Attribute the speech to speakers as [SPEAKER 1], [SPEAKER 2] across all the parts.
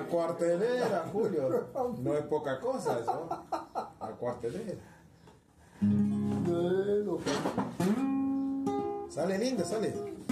[SPEAKER 1] cuartelera, Julio. No es poca cosa eso. La cuartelera. Sale linda, sale.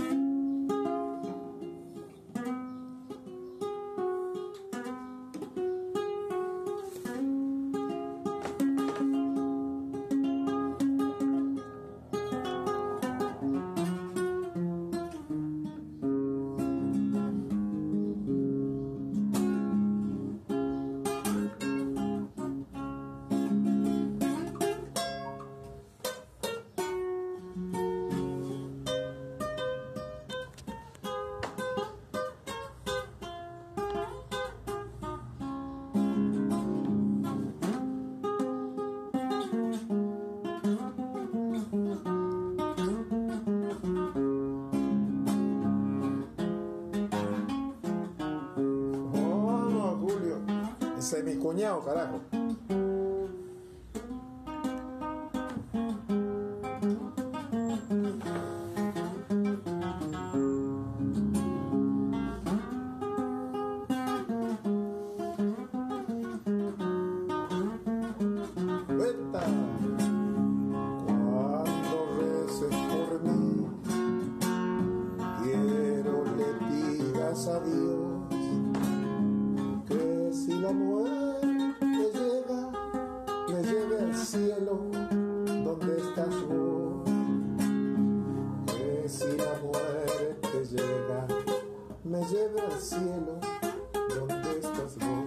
[SPEAKER 1] Ese es mi cuñado, carajo. Veta. Cuando reces por mí, quiero le digas a Dios que si la muerte llega, me lleve al cielo donde estás vos. Que si la muerte llega, me lleve al cielo donde estás vos.